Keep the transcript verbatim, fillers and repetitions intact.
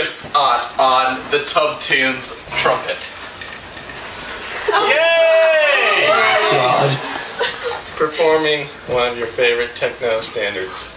Chris Ott on the Tub Tunes trumpet. Yay! God. Performing one of your favorite techno standards.